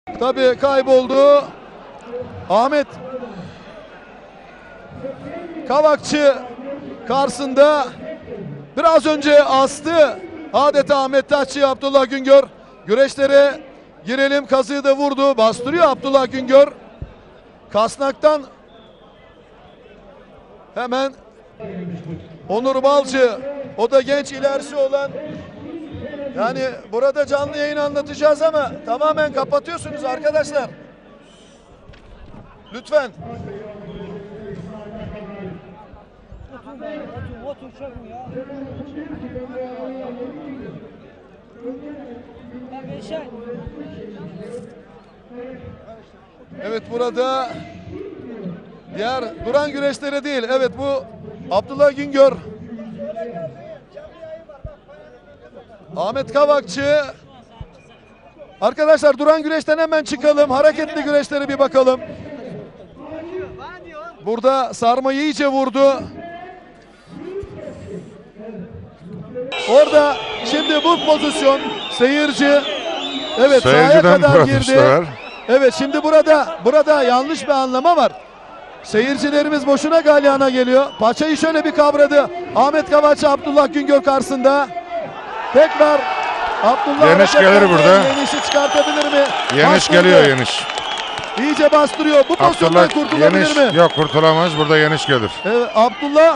Tabii kayboldu. Ahmet Kavakçı karşısında biraz önce astı. Adeta Ahmet Taççı, Abdullah Güngör. Güreşlere girelim. Kazığı da vurdu. Bastırıyor Abdullah Güngör. Kasnak'tan hemen Onur Balcı. O da genç ilerisi olan. Yani burada canlı yayın anlatacağız ama tamamen kapatıyorsunuz arkadaşlar. Lütfen. Evet, burada diğer duran güreşleri değil. Evet, bu Abdullah Güngör. Ahmet Kavakçı. Arkadaşlar duran güreşten hemen çıkalım. Hareketli güreşlere bir bakalım. Burada sarmayı iyice vurdu. Orada şimdi bu pozisyon seyirci. Evet, sahaya kadar girdi. Evet, şimdi burada yanlış bir anlama var. Seyircilerimiz boşuna galyana geliyor. Paçayı şöyle bir kavradı. Ahmet Kavakçı Abdullah Güngör karşısında. Tekrar Abdullah Yeniş gelir burada. Yeniş'i çıkartabilir mi? Yeniş Bastırdı. geliyor Yeniş. İyice bastırıyor. Bu pozisyondan kurtulabilir mi? Yok, kurtulamaz. Burada Yeniş gelir. Evet, Abdullah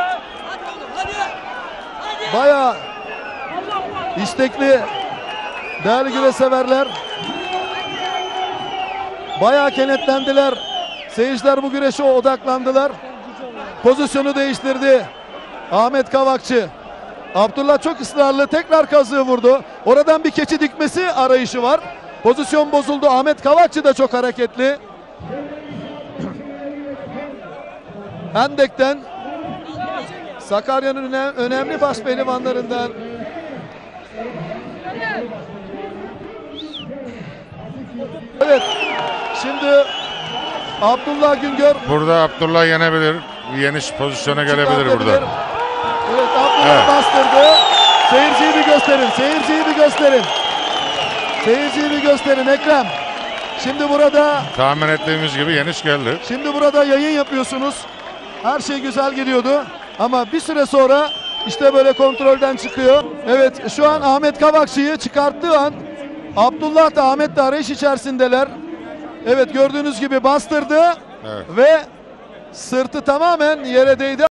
bayağı istekli değerli güreş severler. Bayağı kenetlendiler. Seyirciler bu güreşe odaklandılar. Pozisyonu değiştirdi Ahmet Kavakçı. Abdullah çok ısrarlı, tekrar kazığı vurdu. Oradan bir keçi dikmesi arayışı var. Pozisyon bozuldu. Ahmet Kavakçı da çok hareketli. Hendek'ten, Sakarya'nın önemli baş pehlivanlarından. Evet, şimdi Abdullah Güngör. Burada Abdullah yenebilir. Yeniş pozisyona gelebilir burada. Evet, Abdullah bastırdı. Seyirciyi bir gösterin. Seyirciyi bir gösterin. Seyirciyi bir gösterin Ekrem. Şimdi burada Tahmin ettiğimiz gibi Yeniş geldi. Şimdi burada yayın yapıyorsunuz. Her şey güzel gidiyordu. Ama bir süre sonra işte böyle kontrolden çıkıyor. Evet, şu an Ahmet Kavakçı'yı çıkarttığı an Abdullah da Ahmet de arayış içerisindeler. Evet, gördüğünüz gibi bastırdı. Evet. Ve sırtı tamamen yere değdi.